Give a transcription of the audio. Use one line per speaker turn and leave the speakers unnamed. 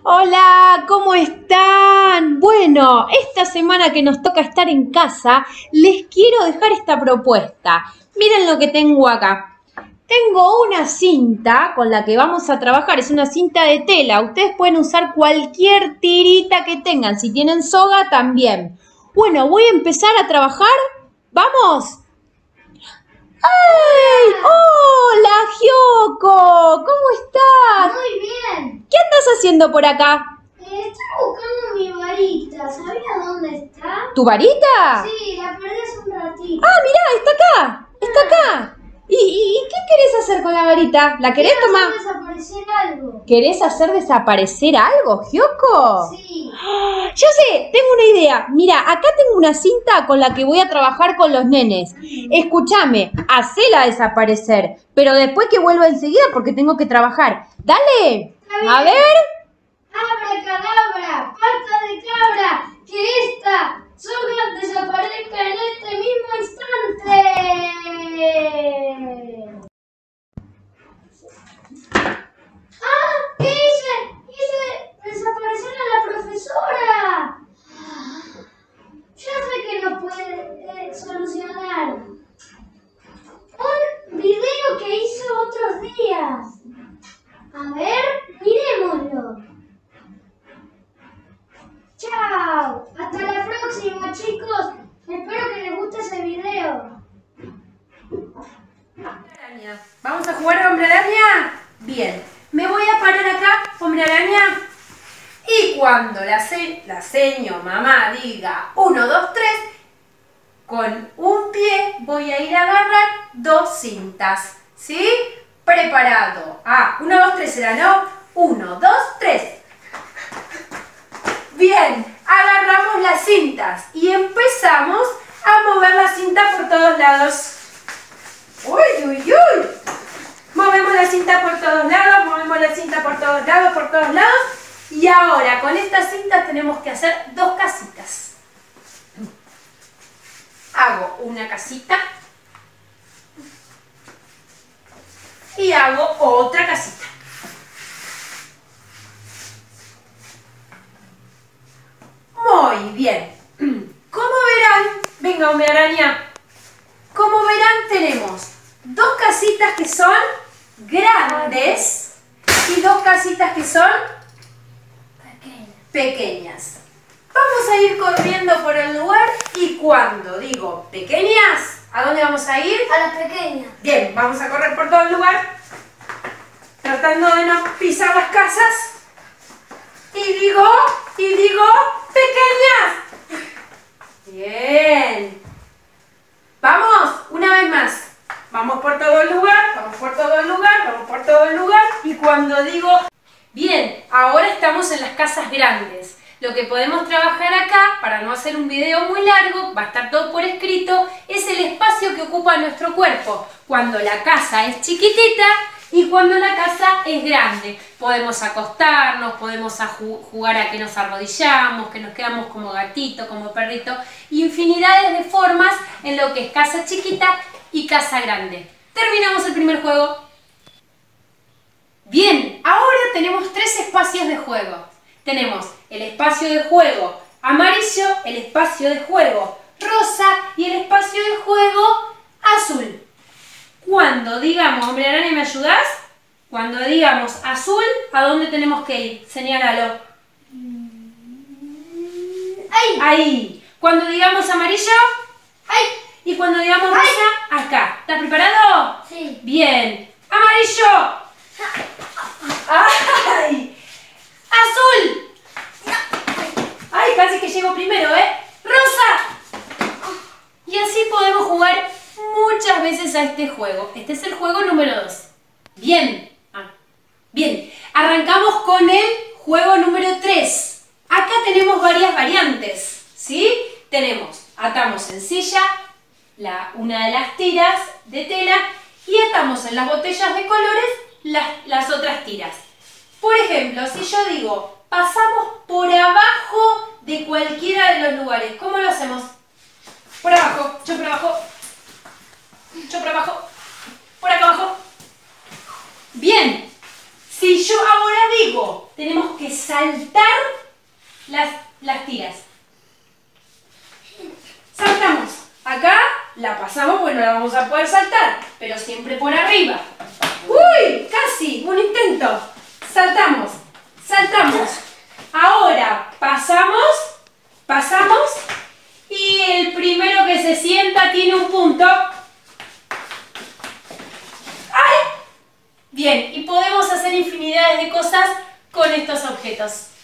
Hola, ¿cómo están? Bueno, esta semana que nos toca estar en casa, les quiero dejar esta propuesta. Miren lo que tengo acá. Tengo una cinta con la que vamos a trabajar, es una cinta de tela. Ustedes pueden usar cualquier tirita que tengan, si tienen soga también. Bueno, voy a empezar a trabajar. ¿Vamos? ¡Ay! ¡Hola, Gyoko! ¿Cómo estás?
Muy bien.
¿Qué andas haciendo por acá?
Estaba buscando mi varita. ¿Sabías dónde está?
¿Tu varita?
Sí, la perdí hace un ratito.
Ah, mirá, está acá. Está acá. ¿Y qué querés hacer con la varita? ¿La querés
Quiero
tomar?
hacer desaparecer algo.
¿Querés hacer desaparecer algo, Gyoko?
Sí.
Yo sé, tengo una idea. Mira, acá tengo una cinta con la que voy a trabajar con los nenes. Escúchame, hacela desaparecer, pero después que vuelva enseguida porque tengo que trabajar. Dale. A ver.
Abracadabra, pata de cabra, que esta soga desaparezca en este mismo instante. ¡Ah! ¿Qué hice? Hice desaparecer a la profesora. Ya sé que lo puede solucionar. Un video que hizo otros días. A ver, miremoslo. ¡Chao! Hasta la próxima, chicos. Espero que les guste ese video.
¿Vamos a jugar Hombre Araña? Bien. Me voy a parar acá, Hombre Araña. Y cuando la seño mamá diga 1, 2, 3, con un pie voy a ir a agarrar 2 cintas. ¿Sí? Preparado. 1, 2, 3 será, ¿no? 1, 2, 3. Bien, agarramos las cintas y empezamos a mover la cinta por todos lados. ¡Uy, uy, uy! Movemos la cinta por todos lados, movemos la cinta por todos lados. Y ahora con esta cinta tenemos que hacer 2 casitas. Hago una casita y hago otra casita. Muy bien. Como verán, venga Hombre Araña, como verán tenemos 2 casitas que son grandes y 2 casitas que son pequeñas. Vamos a ir corriendo por el lugar y cuando digo pequeñas, ¿a dónde vamos a ir?
A las pequeñas.
Bien, vamos a correr por todo el lugar, tratando de no pisar las casas. Y digo, pequeñas. Bien. Vamos, una vez más. Vamos por todo el lugar, vamos por todo el lugar, vamos por todo el lugar. Y cuando digo, bien, ahora estamos en las casas grandes. Lo que podemos trabajar acá, para no hacer un video muy largo, va a estar todo por escrito, es el espacio que ocupa nuestro cuerpo. Cuando la casa es chiquitita y cuando la casa es grande. Podemos acostarnos, podemos jugar a que nos arrodillamos, que nos quedamos como gatito, como perrito. Infinidades de formas en lo que es casa chiquita y casa grande. Terminamos el primer juego. Bien, ahora tenemos 3 espacios de juego. Tenemos el espacio de juego amarillo, el espacio de juego rosa y el espacio de juego azul. Cuando digamos, Hombre Araña, ¿me ayudás? Cuando digamos azul, ¿a dónde tenemos que ir? Señálalo.
¡Ahí!
Ahí. Cuando digamos amarillo,
¡ahí!
y cuando digamos rosa, acá. ¿Estás preparado?
Sí.
Bien. ¡Amarillo! ¡Ay! ¡Azul! ¡Ay, casi que llego primero, ¡Rosa! Y así podemos jugar muchas veces a este juego. Este es el juego número 2. Bien. Bien. Arrancamos con el juego número 3. Acá tenemos varias variantes, ¿sí? Atamos en silla una de las tiras de tela y atamos en las botellas de colores las otras tiras. Por ejemplo, si yo digo, pasamos por abajo de cualquiera de los lugares, ¿cómo lo hacemos? Por abajo, yo por abajo, yo por abajo, por acá abajo. Bien, Si yo ahora digo, tenemos que saltar las tiras. Saltamos. Acá la pasamos, bueno, la vamos a poder saltar, pero siempre por arriba. ¡Uy! Casi, un intento. Saltamos, saltamos. Ahora pasamos y el primero que se sienta tiene un punto. ¡Ay! Bien, y podemos hacer infinidades de cosas con estos objetos.